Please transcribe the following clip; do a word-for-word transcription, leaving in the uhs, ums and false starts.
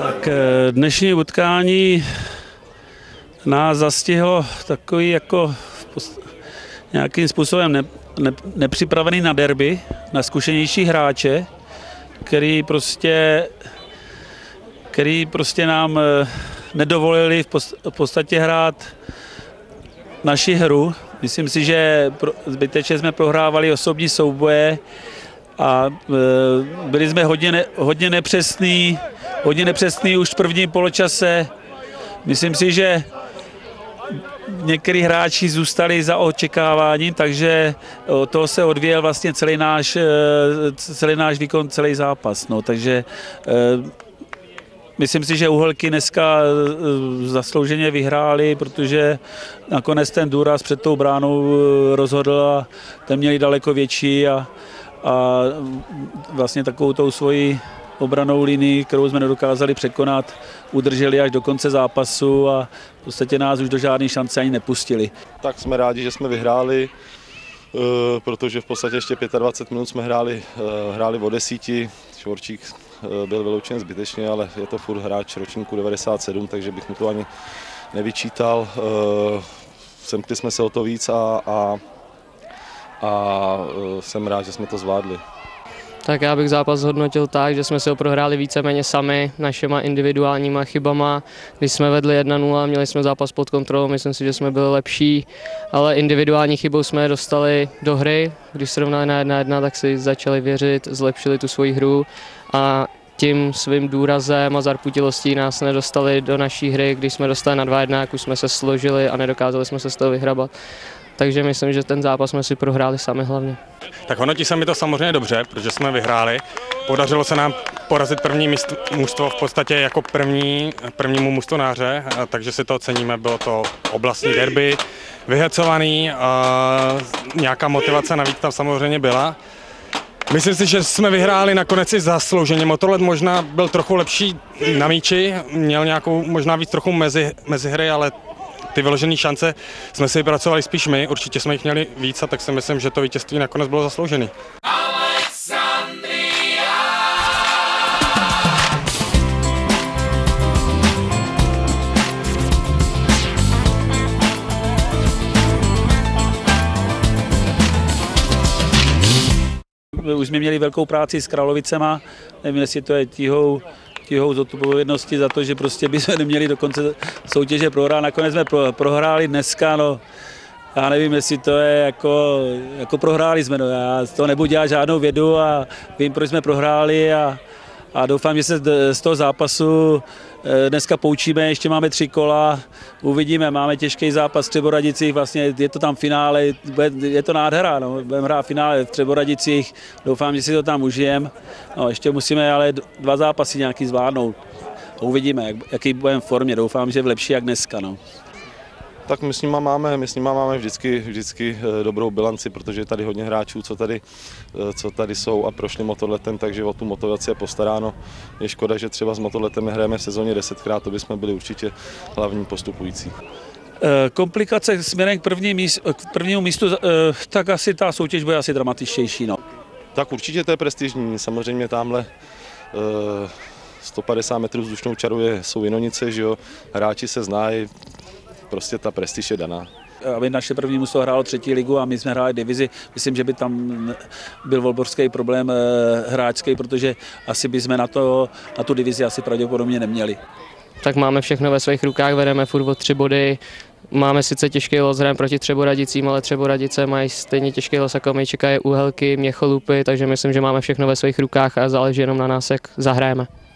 Tak dnešní utkání nás zastihlo takový jako nějakým způsobem ne, ne, nepřipravený na derby, na zkušenější hráče, který prostě, který prostě nám nedovolili v podstatě hrát naši hru. Myslím si, že zbytečně jsme prohrávali osobní souboje a byli jsme hodně, ne, hodně nepřesní, hodně nepřesný už v prvním poločase. Myslím si, že některý hráči zůstali za očekáváním, takže od toho se odvíjel vlastně celý náš, celý náš výkon, celý zápas. No, takže myslím si, že Uhelky dneska zaslouženě vyhráli, protože nakonec ten důraz před tou bránou rozhodl a ten měli daleko větší a, a vlastně takovou tou svoji obranou linii, kterou jsme nedokázali překonat, udrželi až do konce zápasu a v podstatě nás už do žádné šance ani nepustili. Tak jsme rádi, že jsme vyhráli, protože v podstatě ještě dvacet pět minut jsme hráli, hráli o desíti. Švorčík byl vyloučen zbytečně, ale je to furt hráč ročníku devadesát sedm, takže bych mu to ani nevyčítal. Semkli jsme se o to víc a, a, a jsem rád, že jsme to zvládli. Tak já bych zápas hodnotil tak, že jsme si ho prohráli víceméně sami našima individuálníma chybama. Když jsme vedli jedna nula, měli jsme zápas pod kontrolou, myslím si, že jsme byli lepší, ale individuální chybou jsme je dostali do hry. Když srovnali na jedna jedna, tak si začali věřit, zlepšili tu svoji hru a tím svým důrazem a zarputilostí nás nedostali do naší hry. Když jsme dostali na dva jedna, jak už jsme se složili a nedokázali jsme se z toho vyhrabat. Takže myslím, že ten zápas jsme si prohráli sami hlavně. Tak hodnotí se mi to samozřejmě dobře, protože jsme vyhráli. Podařilo se nám porazit první mužstvo v podstatě jako první, prvnímu mužstvu na hře, takže si to ceníme. Bylo to oblastní derby, vyhecovaný, a nějaká motivace navíc tam samozřejmě byla. Myslím si, že jsme vyhráli nakonec i zaslouženě. Motorlet možná byl trochu lepší na míči, měl nějakou možná víc trochu mezi, mezi hry, ale ty vyložené šance jsme si pracovali spíš my, určitě jsme jich měli víc, a tak si myslím, že to vítězství nakonec bylo zasloužené. Už jsme měli velkou práci s Kralovicema, nevím, jestli to je tíhou, tíhou z odpovědnosti za to, že prostě bychom neměli do konce soutěže prohrát. Nakonec jsme pro, prohráli dneska, no, já nevím, jestli to je jako, jako prohráli jsme, no, já z toho nebudu dělat žádnou vědu a vím, proč jsme prohráli a, a doufám, že se z toho zápasu dneska poučíme, ještě máme tři kola, uvidíme, máme těžký zápas v Třeboradicích, vlastně je to tam finále, je to nádhera, no, budeme hrát finále v Třeboradicích, doufám, že si to tam užijeme, no, ještě musíme ale dva zápasy nějaký zvládnout, uvidíme, jak, jaký budeme v formě, doufám, že v lepší jak dneska. No. Tak my s nima máme, my s nima máme vždycky, vždycky dobrou bilanci, protože je tady hodně hráčů, co tady, co tady jsou a prošli motorletem, takže o tu motivaci je postaráno. Je škoda, že třeba s motorletem hrajeme v sezóně desetkrát, to bychom byli určitě hlavní postupující. Komplikace směrem k, první míst, k prvnímu místu, tak asi ta soutěž bude asi dramatičtější. No. Tak určitě to je prestižní, samozřejmě tamhle sto padesát metrů vzdušnou čarou je, jsou Jinonice, že jo, hráči se znají. Prostě ta prestiž je daná. Aby naše první mužstvo hrálo třetí ligu a my jsme hráli divizi, myslím, že by tam byl volborský problém hráčský, protože asi bychom na, to, na tu divizi asi pravděpodobně neměli. Tak máme všechno ve svých rukách, vedeme furt o tři body. Máme sice těžký los, hrajeme proti Třeboradicím, ale Třeboradice mají stejně těžký los, jako my čekají Uhelky, Měcholupy, takže myslím, že máme všechno ve svých rukách a záleží jenom na nás, jak zahrajeme.